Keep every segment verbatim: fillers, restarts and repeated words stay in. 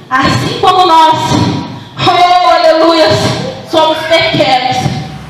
Assim como nós, oh aleluia, somos pequenos.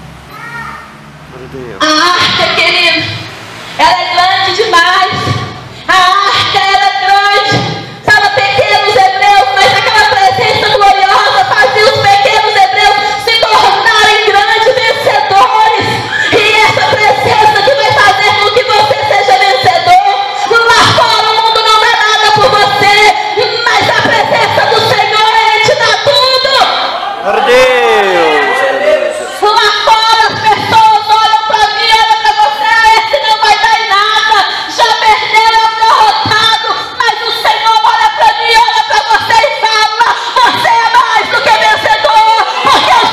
A arca, querido, ela é grande demais. A arca era grande para pequenos hebreus, mas aquela presença gloriosa fazia os pequenos hebreus se tornarem grandes vencedores. E essa presença que vai fazer com que você seja vencedor. Lá fora o mundo não dá nada por você, mas a presença do Senhor, Ele te dá tudo. Glória a Deus. Lá fora as pessoas olham para mim, olham para você, esse não vai dar em nada, já perderam, é derrotado. Mas o Senhor olha para mim, olha para você e fala: você é mais do que vencedor, porque eu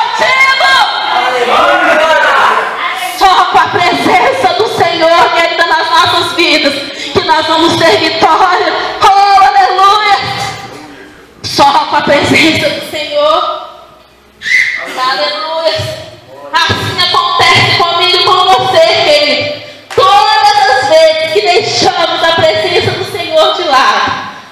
sou contigo. Só com a presença do Senhor, querida, nas nossas vidas, que nós vamos ter vitória. Oh, aleluia! Só com a presença do Senhor. Aleluia! Assim acontece comigo e com você, querido. Todas as vezes que deixamos a presença do Senhor de lado,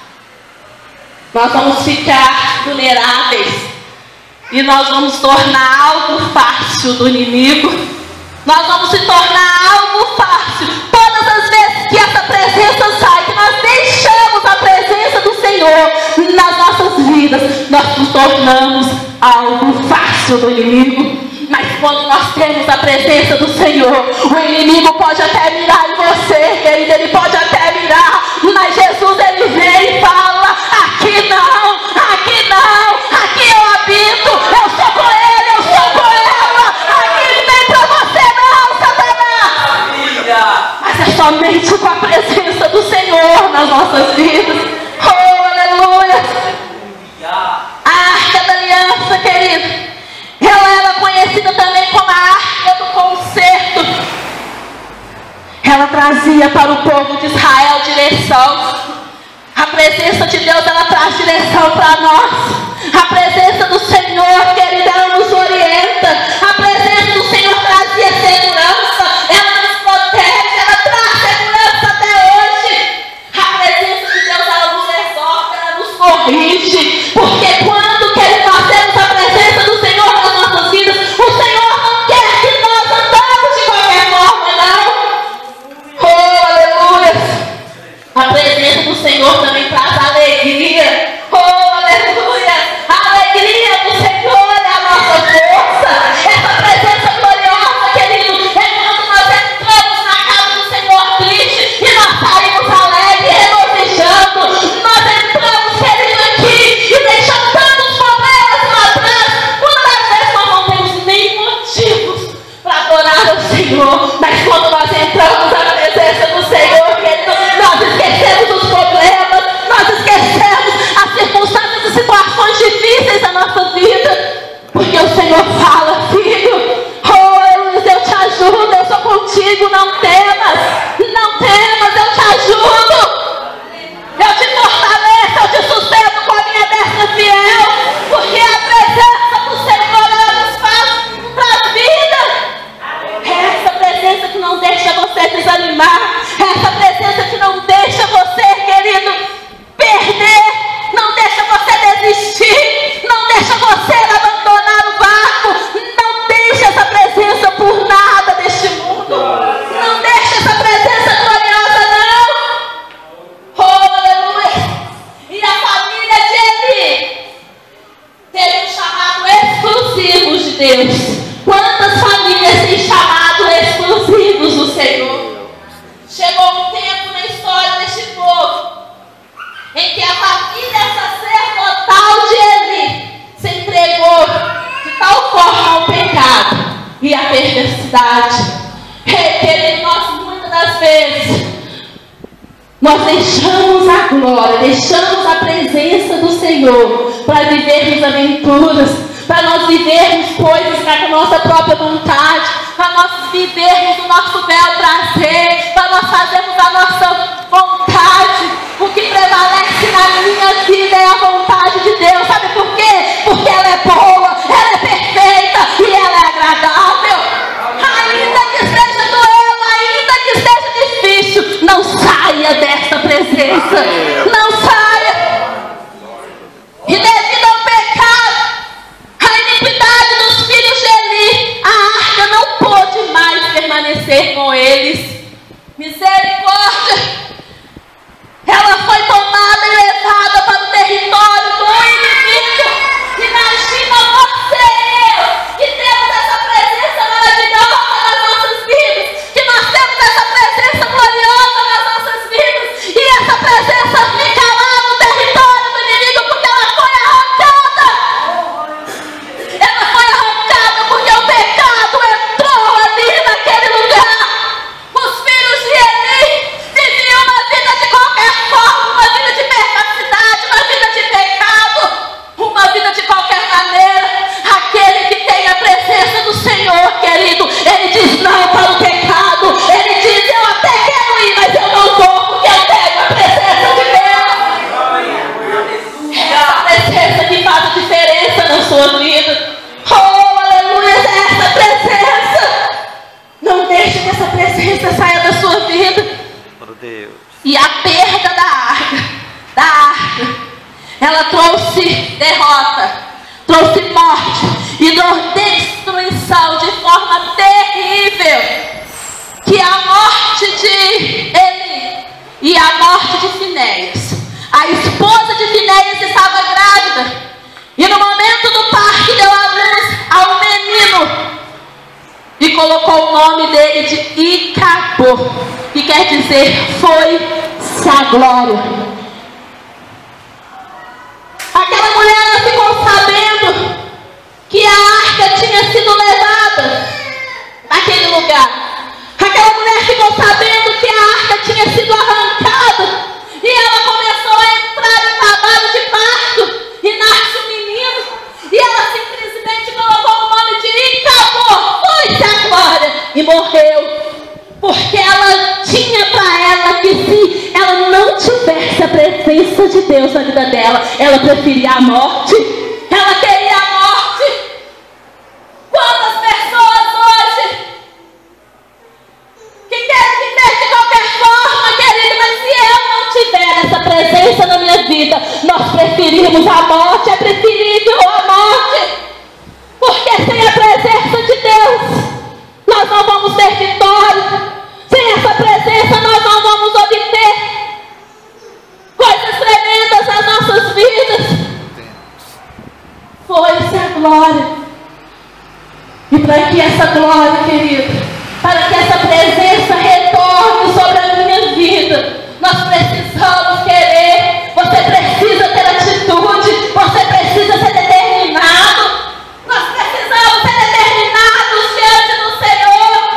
nós vamos ficar vulneráveis e nós vamos tornar algo fácil do inimigo. Nós vamos se tornar algo fácil. Todas as vezes que essa presença sai, que nós deixamos a presença do Senhor nas nossas vidas, nós nos tornamos algo fácil do inimigo. Mas quando nós temos a presença do Senhor, o inimigo pode até mirar em você, querido, ele pode até mirar, mas Jesus, ele vem e fala: aqui não, aqui não, aqui eu habito, eu sou com ele, eu sou com ela, aqui não vem pra você não, Satanás. Mas é somente com a presença do Senhor nas nossas vidas. Oh, aleluia! A arca da aliança, querido, ela era conhecida também como a arca do concerto. Ela trazia para o povo de Israel direção. A presença de Deus, ela traz direção para nós. A presença do Senhor, querida, ela nos orienta. A presença do Senhor trazia segurança. Ela nos protege, ela traz segurança até hoje. A presença de Deus, ela nos exorta, ela nos corrige. Porque quando queremos nós temos a presença do Senhor nas nossas vidas, o Senhor não quer que nós andamos de qualquer forma, não. Oh, aleluia! A presença do Senhor também traz alegria. Oh, aleluia! A alegria do Senhor é a nossa força. Essa presença gloriosa, querido, é quando nós entramos na casa do Senhor triste e nós saímos alegres, regozijando. Nós entramos, querido, aqui e deixamos tantos problemas lá atrás. Quantas vezes nós não temos nem motivos para adorar o Senhor, mas quando nós entramos na presença do Senhor, querido, nós esquecemos os problemas, nós esquecemos as circunstâncias e situações difíceis da nossa vida, porque o Senhor fala: filho, oh, eu te ajudo, eu sou contigo, não temas, não temas, eu te ajudo. Eu te fortaleço, eu te sustento com a minha destra fiel, porque a presença do Senhor, ela nos faz para a vida. É essa presença que não deixa você desanimar, é essa presença que não deixa você, querido, perder, não deixa você desistir, não deixa você abandonar o barco, não deixa essa presença por nada deste mundo, não deixa essa presença gloriosa, não. Oh, aleluia! E a família de Eli teve um chamado exclusivo de Deus. Quantas famílias têm chamado exclusivos do Senhor? Chegou um tempo na história deste povo em que a família sacerdotal de Eli se entregou de tal forma ao pecado e à perversidade. Querido, nós muitas das vezes nós deixamos a glória, deixamos a presença do Senhor para vivermos aventuras, para nós vivermos coisas com a nossa própria vontade, para nós vivermos o nosso bel prazer, para nós fazermos a nossa vontade. O que prevalece na minha vida é a vontade de Deus. Sabe por quê? Porque ela é boa, ela é perfeita e ela é agradável. Ainda que esteja doendo, ainda que esteja difícil, não saia desta presença. Não saia. sua vida. Oh, aleluia, é essa presença. Não deixe que essa presença saia da sua vida. Deus. E a perda da arca, da arca, ela trouxe derrota, trouxe morte e destruição de forma terrível. Que a morte de Eli e a morte de Finéias. A esposa de Finéias estava grávida e no momento do parto deu à luz ao menino e colocou o nome dele de Icabô, que quer dizer foi-se a glória. Aquela mulher ela ficou sabendo que a arca tinha sido levada naquele lugar. Aquela mulher ficou sabendo que a arca tinha sido arrancada e ela começou a entrar em trabalho de parto e nasce um menino e ela simplesmente colocou o nome de Icabô, foi-se a glória, e morreu, porque ela tinha para ela que se ela não tivesse a presença de Deus na vida dela, ela preferia a morte, ela queria a morte. Quantas pessoas hoje que querem viver de qualquer forma, querido, mas se eu não tiver essa presença na minha vida, nós preferimos a morte, é preferível a morte, porque sem a presença de Deus, nós não vamos ter vitória, sem essa presença nós não vamos obter coisas tremendas nas nossas vidas. Foi-se a glória, e para que essa glória, querido, para que essa presença retorne sobre a minha vida, nós precisamos querer, você precisa ter atitude, você precisa ser determinado, nós precisamos ser determinados diante do Senhor.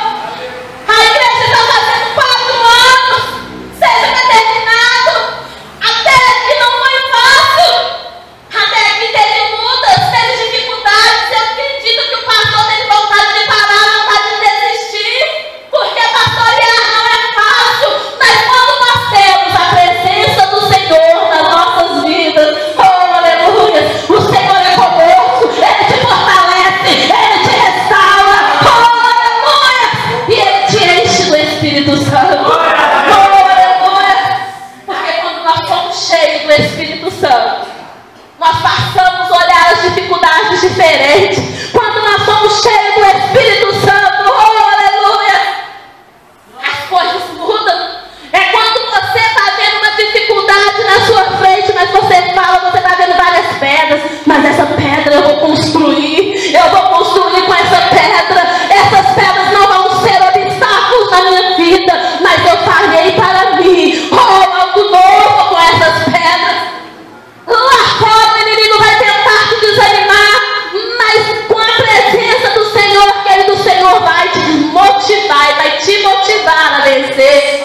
A igreja está fazendo quatro anos, seja determinado, até que não foi fácil, até que teve lutas, teve dificuldades. Eu acredito que o pastor teve vontade de parar, vontade de desistir, porque pastorear não é fácil, mas quando nós temos a presença do Senhor nas nossas vidas, oh aleluia, o Senhor é conosco, Ele te fortalece, Ele te restaura, oh aleluia, e Ele te enche do Espírito Santo, oh aleluia, porque quando nós somos cheios do Espírito Santo, nós passamos a olhar as dificuldades diferentes. Quando nós somos cheios do Espírito Santo, oh aleluia, as coisas mudam. É quando você está vendo uma dificuldade na sua frente, mas você fala, você está vendo várias pedras, mas essa pedra eu vou construir, eu vou construir com essa pedra, essas pedras não vão ser obstáculos na minha vida, mas eu farei para mim, oh, algo novo com essas pedras. Lá fora o inimigo vai tentar te desanimar, mas com a presença do Senhor, querido, o Senhor vai te motivar, vai te motivar a vencer.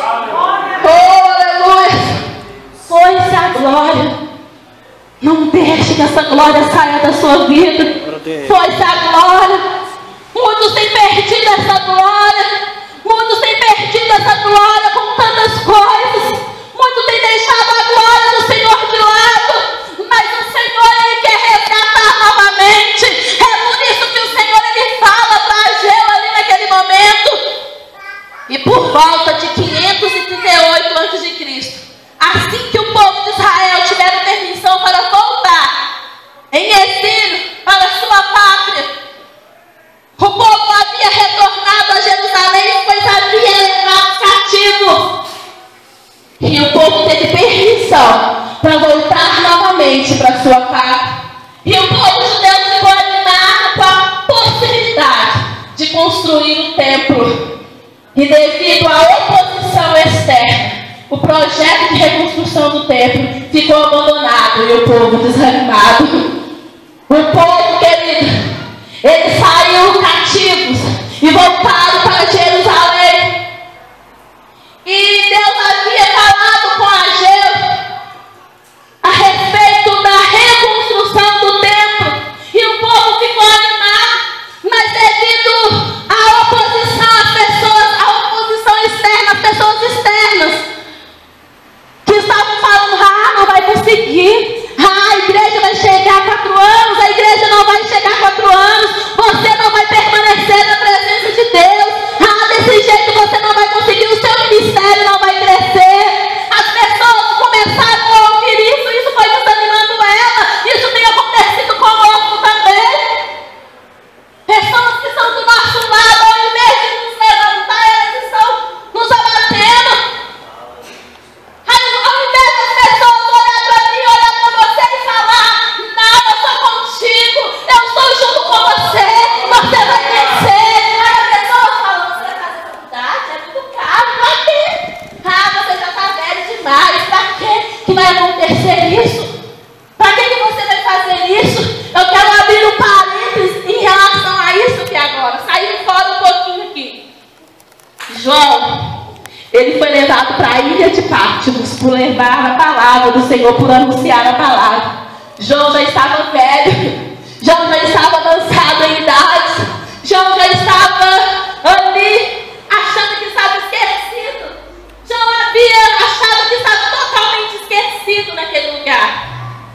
Oh, aleluia! Foi-se a glória. Não deixe que essa glória saia da sua vida. Foi-se a glória. Muitos têm perdido essa glória. Muitos têm perdido essa glória com tantas coisas. Muitos têm deixado a glória do Senhor de lado. Mas o Senhor, Ele quer resgatar novamente. É por isso que o Senhor, Ele fala para Ageu ali naquele momento. E por volta de quinhentos e trinta e oito antes de Cristo, assim que o povo de Israel tiveram permissão para voltar em exílio para sua pátria, o povo havia retornado a Jerusalém, pois havia levado cativos. E o povo teve permissão para voltar novamente para sua pátria. E o povo judeu ficou animado com a possibilidade de construir um templo. E devido à oposição externa, o projeto de reconstrução do templo ficou abandonado e o povo desanimado. O povo, querido, eles saíram cativos e voltaram para Jerusalém. E Deus havia falado com Ageu a respeito da reconstrução do templo. E o povo ficou animado, mas devido à oposição às pessoas, à oposição externa, às pessoas externas, que estavam falando, ah, não vai conseguir, ah, a igreja vai chegar a quatro anos, a igreja não vai chegar. por levar a palavra do Senhor, por anunciar a palavra. João já estava velho, João já estava avançado em idade, João já estava ali achando que estava esquecido. João havia achado que estava totalmente esquecido naquele lugar.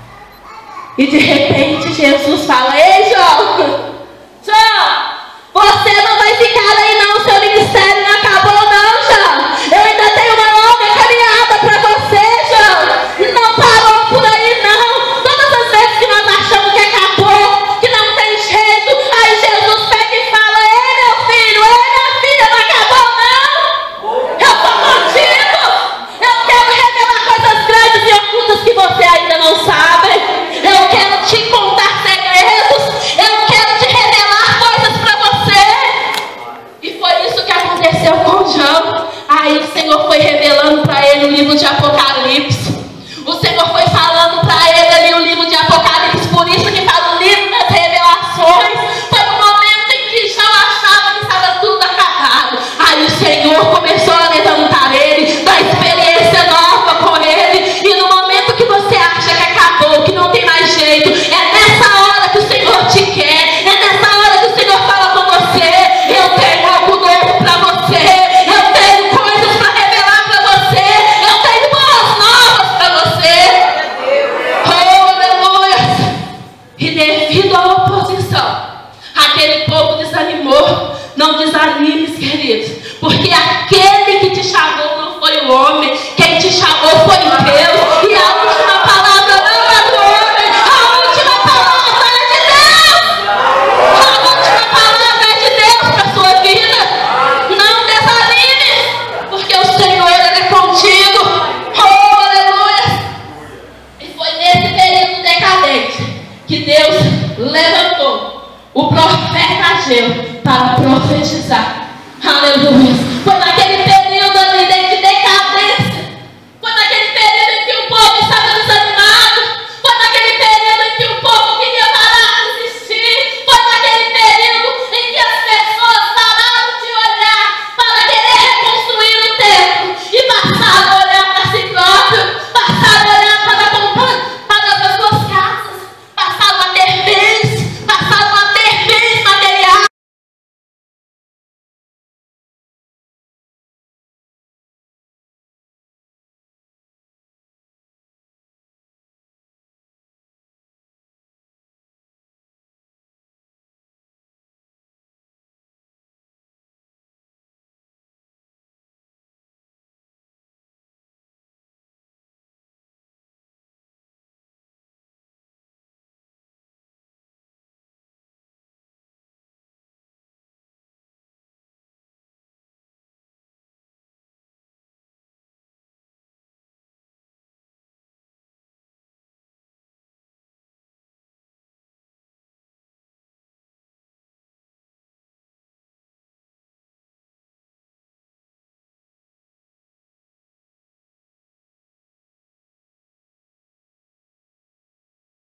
E de repente Jesus fala: ei, João, João, você não vai ficar aí não, seu ministério não acabou não, João. Eu ainda tenho uma longa caminhada para você, João. Não parou por aí não. Todas as vezes que nós achamos que acabou, que não tem jeito, aí Jesus pega e fala: ei, meu filho, ei, minha filha, não acabou não. Eu estou contigo. Eu quero revelar coisas grandes e ocultas que você ainda não sabe. Eu quero te contar segredos. Eu quero te revelar coisas para você. E foi isso que aconteceu com João. Aí o Senhor foi revelando para ele o livro de Apocalipse. O Senhor foi falando para ele ali o livro de Apocalipse. Por isso que fala o livro das revelações. Foi no momento em que João achava que estava tudo acabado. Aí o Senhor começou a levantar ele, dar experiência nova com ele. E no momento que você acha que acabou, que não tem mais jeito, é nessa hora que o Senhor te quer. É nessa hora que o Senhor fala com você: eu tenho algo novo para você. Eu tenho coisas para revelar para você. Eu tenho boas novas para você. Oh, aleluia. E devido à oposição, aquele povo desanimou. Não desanimes, queridos, porque aquele que te chamou não foi o homem. Quem te chamou foi Deus. E a última palavra não é do homem. A última palavra é de Deus. A última palavra é de Deus para a sua vida. Não desanime, porque o Senhor, Ele é contigo. Oh, aleluia. E foi nesse período decadente que Deus levantou o profeta Ageu para profetizar. Aleluia.